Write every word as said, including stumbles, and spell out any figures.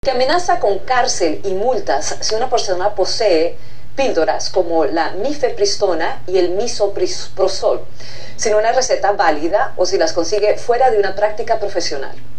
que amenaza con cárcel y multas si una persona posee píldoras como la mifepristona y el misoprostol, sin una receta válida o si las consigue fuera de una práctica profesional.